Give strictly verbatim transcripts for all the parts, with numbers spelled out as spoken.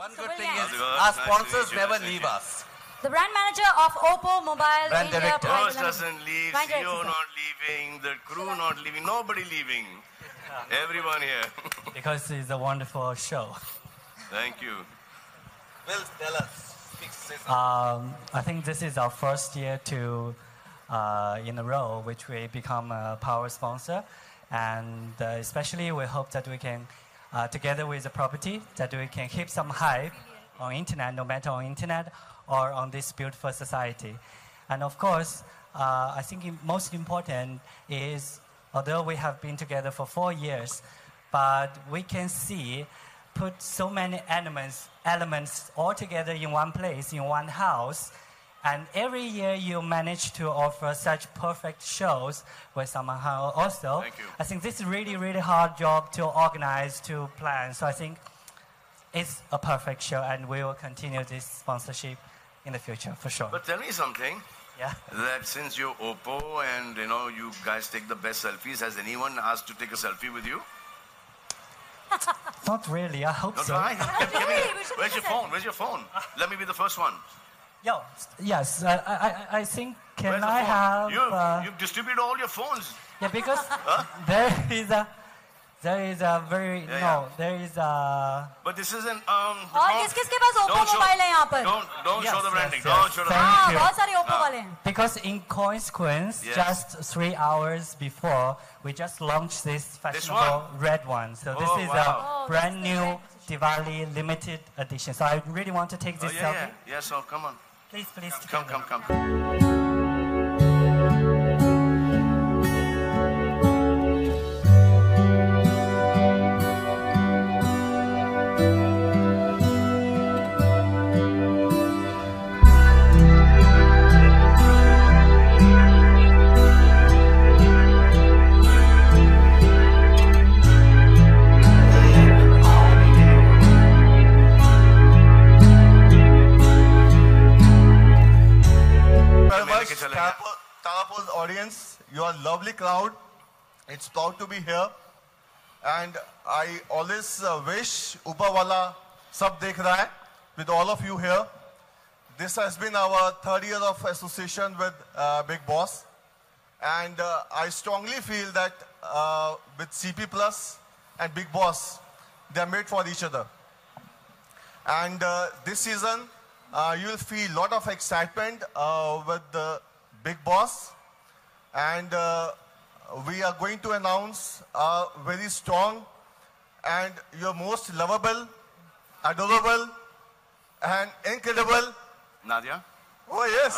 One good thing is our sponsors never leave us. The brand manager of Oppo Mobile Brand India. director. Boss doesn't leave, C E O not leaving, the crew not leaving, nobody leaving. Everyone here. Because it's a wonderful show. Thank you. Will, tell us. Speak, say something. Um, I think this is our first year to, uh, in a row, which we become a power sponsor. And uh, especially we hope that we can, uh, together with the property, that we can keep some hype on internet, no matter on internet or on this beautiful society. And of course, uh, I think most important is, although we have been together for four years, but we can see, put so many elements, elements all together in one place, in one house, and every year you manage to offer such perfect shows with Salman also. Thank you. I think this is really, really hard job to organize, to plan. So I think it's a perfect show, and we will continue this sponsorship in the future, for sure. But tell me something. Yeah. That since you're Oppo and you know you guys take the best selfies, has anyone asked to take a selfie with you? Not really, I hope No, so. try. Give me the- Where's your phone? Where's your phone? Let me be the first one. Yo, yes, I, I, I think, can Where's the I phone? have... You, uh, you've distributed all your phones. yeah, because there is a, there is a very, Yeah, no, yeah. there is a... But this isn't. Um, it's और not- किस किस के पास Oppo Don't show- mobile है यहाँ पर? Don't don't Yes, show the yes, branding. yes. Don't show the Thank branding. हाँ you. बहुत सारे Oppo वाले हैं. Because in consequence, Yes. just three hours before, we just launched this fashionable red one. So this Oh, is wow. a Oh, brand that's the new red. Divali limited edition. So I really want to take Oh this yeah, selfie. yeah, yeah. So come on, Please, please. come, together. come, come. Very मैं much, लेके चला गया। Tarapur's audience. You are a lovely crowd. It's proud to be here. And I always uh, wish Upawala sab dekh raha hai with all of you here. This has been our third year of association with uh, Bigg Boss. And uh, I strongly feel that uh, with C P Plus and Bigg Boss, they are made for each other. And uh, this season, uh, you'll feel a lot of excitement uh, with the Bigg Boss. And uh, we are going to announce a very strong and your most lovable, adorable, and incredible. Nadia. Oh, yes.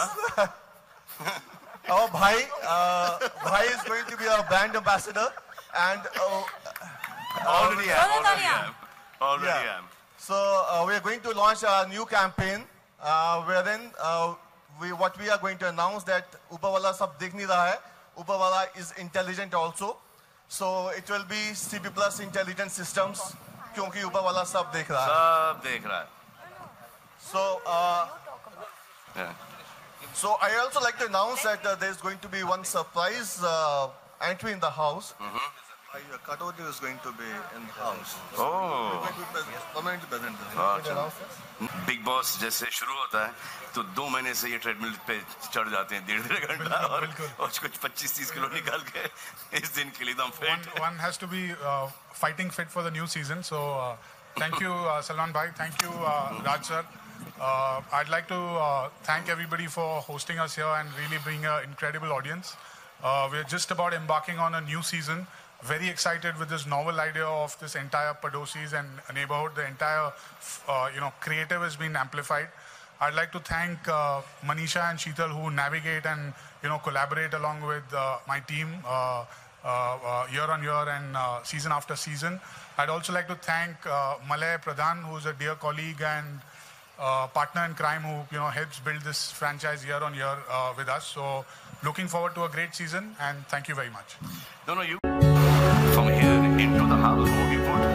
Our Bhai, uh, Bhai is going to be our brand ambassador. And uh, Already am. Boleh Already Nadia. am. Already Yeah. am. So uh, we are going to launch a new campaign uh, wherein uh, we, what we are going to announce that Upawala sab dekh nahi raha hai. Upawala is intelligent also. So it will be C P Plus intelligent systems क्योंकि Upawala sab dekh raha hai. सब देख रहा है. So uh, Yeah. so I also like to announce that uh, there is going to be one surprise uh, entry in the house. Your cutout is going to be in the house. Oh. Permanently present. अच्छा. बिग बॉस जैसे शुरू होता है तो दो महीने से ये ट्रेडमिल पे चढ़ जाते हैं डेढ़ डेढ़ घंटा और और कुछ पच्चीस तीस किलो निकाल के इस दिन के लिए एकदम One, fit. one has to be uh, fighting fit for the new season. So uh, thank you, uh, Salman bhai. Thank you, uh, Raj sir. Uh, I'd like to uh, thank everybody for hosting us here and really bring an incredible audience. Uh, we're just about embarking on a new season. Very excited with this novel idea of this entire Padosis and neighborhood. The entire, uh, you know, creative has been amplified. I'd like to thank uh, Manisha and Sheetal who navigate and, you know, collaborate along with uh, my team uh, uh, uh, year on year and uh, season after season. I'd also like to thank uh, Malay Pradhan, who's a dear colleague and uh, partner in crime who, you know, helps build this franchise year on year uh, with us. So looking forward to a great season and thank you very much. No, no, you from here into the house. What do you put?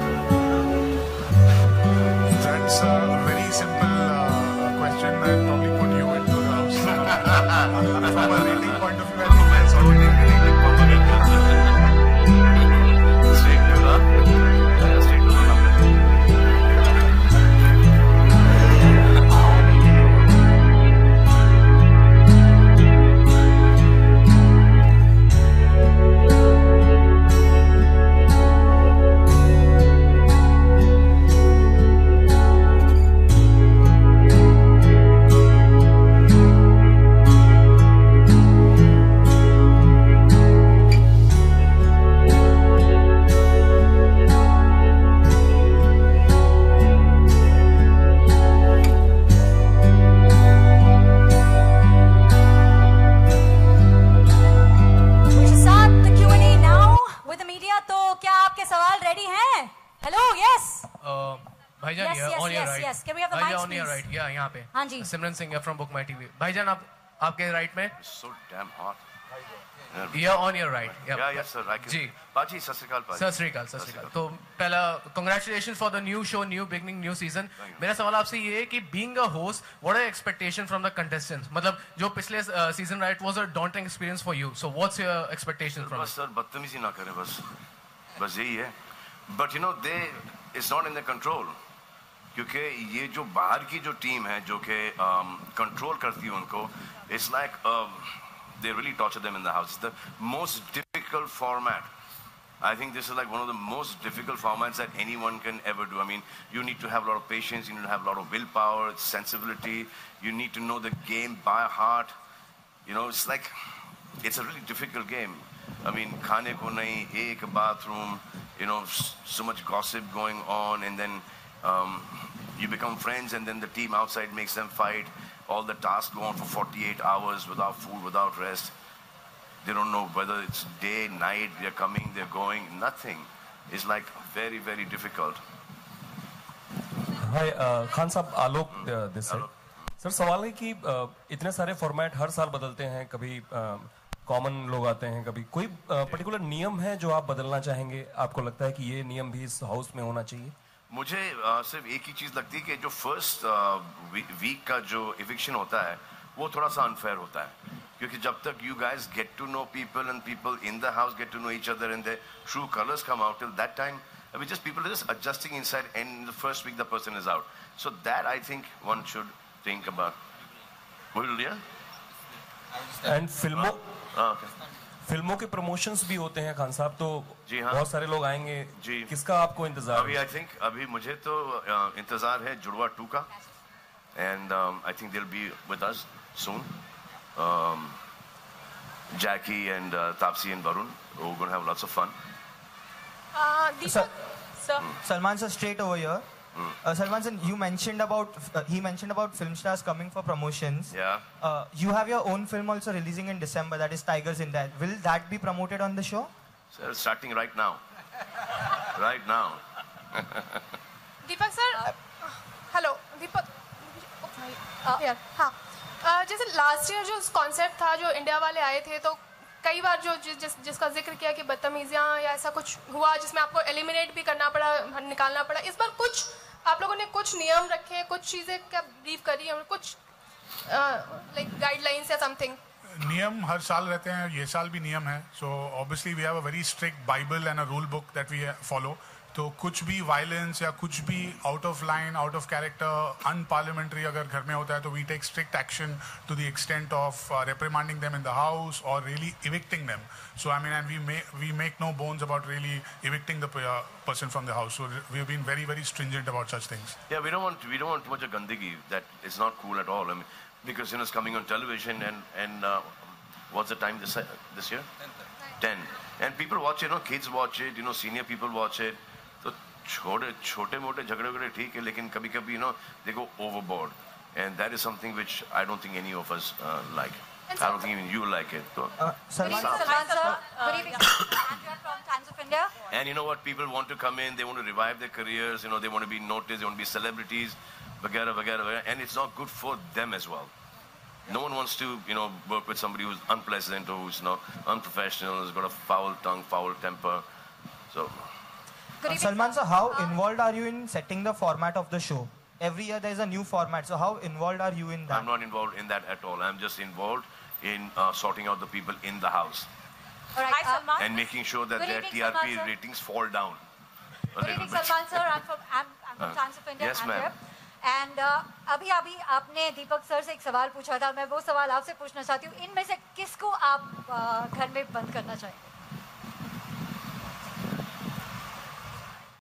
That's a very simple uh, question. I'll probably put you into the house. From a rating point of view, I think that's already rating Straight to the, uh, straight to the number. Yes, can we have the mics, on your please? right, yeah, यहाँ पे. हाँ जी. Simran Singh from Book My T V. भाईजान आप आपके right में. So damn hot. Yeah, on your right. Yeah, yeah, yes, sir. I can. Ji. Paji, सत श्री अकाल पाजी. सत श्री अकाल, सत श्री अकाल. तो पहला congratulations for the new show, new beginning, new season. मेरा सवाल आपसे ये है कि being a host, what are your expectations from the contestants? मतलब जो पिछले season right was a daunting experience for you. So what's your expectations from it? बस सर बदतमीजी ना करें बस बस यही है. But you know they it's not in their control. क्योंकि ये जो बाहर की जो टीम है जो कि कंट्रोल करती है उनको, it's like um, they really torture them in the house. It's the most difficult format. I think this is like one of the most difficult formats that anyone can ever do. I mean, you need to have a lot of patience, you need to have a lot of willpower, sensibility, you need to know the game by heart. You know, it's like, it's a really difficult game. I mean, khane ko nahi, ek bathroom, you know, so much gossip going on, and then um, you become friends, and then the team outside makes them fight. All the tasks go on for forty-eight hours without food, without rest. They don't know whether it's day, night, they're coming, they're going, nothing. It's like very, very difficult. Hi, uh, Khan Saab, Alok uh, this side. Sir सवाल है कि uh, इतने सारे format हर साल बदलते हैं, कभी common uh, लोग आते हैं, कभी कोई पर्टिकुलर uh, नियम है जो आप बदलना चाहेंगे, आपको लगता है कि ये नियम भी इस हाउस में होना चाहिए? मुझे uh, सिर्फ एक ही चीज लगती है कि जो फर्स्ट वीक का जो इविक्शन होता है वो थोड़ा सा अनफेयर होता है, क्योंकि जब तक you guys get to know people and people in the house get to know each other and their true colors come out, till that time I mean just people are just adjusting inside, and in the first week the person is out. So that I think one should think about. Will yeah? And फिल्मों uh, okay. फिल्मों के promotions भी होते हैं खान साहब, तो जी हाँ, बहुत सारे लोग आएंगे जी. किसका आपको इंतजार? अभी आई थिंक अभी मुझे तो uh, इंतजार है जुड़वा टू का, and um, I think they'll be with us soon. Um, Jackie and uh, Tapsi and Varun, we're going to have lots of fun. Uh, Sir, sir. Mm. Salman sir, straight over here. Mm. Uh, Salman sir, you mentioned about uh, he mentioned about film stars coming for promotions. Yeah. Uh, you have your own film also releasing in December, that is Tigers in That. Will that be promoted on the show? So starting right now. Right now. Deepak sir, hello Deepak, यार हाँ, जैसे last year जो concept था जो India वाले आए थे, तो कई बार जो जिस जिसका जिक्र किया कि बदतमीजियाँ या ऐसा कुछ हुआ जिसमें आपको एलिमिनेट भी करना पड़ा, निकालना पड़ा. इस बार कुछ आप लोगों ने कुछ नियम रखे, कुछ चीज़ें क्या ब्रीफ करी, कुछ लाइक गाइडलाइंस या समथिंग? नियम हर साल रहते हैं, ये साल भी नियम है. So obviously we have a very strict bible and a rule book that we follow. तो कुछ भी वायलेंस या कुछ भी out of line, out of character, unparliamentary अगर घर में होता है तो we take strict action to the extent of reprimanding them in the house और really evicting them. So I mean and we may we make no bones about really evicting the person from the house. So we have been very, very stringent about such things. Yeah, we don't want we don't want too much of gandagi. That is not cool at all. I mean, because you know it's coming on television, and and uh, what's the time this this year? Ten. And people watch it. You know, kids watch it. You know, senior people watch it. तो छोटे छोटे मोटे झगड़े वगड़े ठीक है, लेकिन कभी कभी you know they go overboard, and that is something which I don't think any of us uh, like. I don't think even you like it. So, uh, Salman, Salman sir, good evening. And you're from Times of India. And you know what? People want to come in. They want to revive their careers. You know, they want to be noticed. They want to be celebrities, vagara, vagara, vagara. And it's not good for them as well. No one wants to, you know, work with somebody who's unpleasant or who's, you know, unprofessional, who's got a foul tongue, foul temper. So. Uh, Salman sir, how involved are you in setting the format of the show? Every year there is a new format. So how involved are you in that? I'm not involved in that at all. I'm just involved in uh, sorting out the people in the house. All right, Hi, Salman. And making sure that Good their evening, T R P Salman, ratings fall down. Good evening, Salman sir. I'm from, I'm, I'm from uh, Times of India. Yes, ma'am. And uh, अभी अभी आपने दीपक sir से एक सवाल पूछा था, मैं वो सवाल आपसे पूछना चाहती हूँ. इनमें से किसको आप uh, घर में बंद करना चाहेंगे?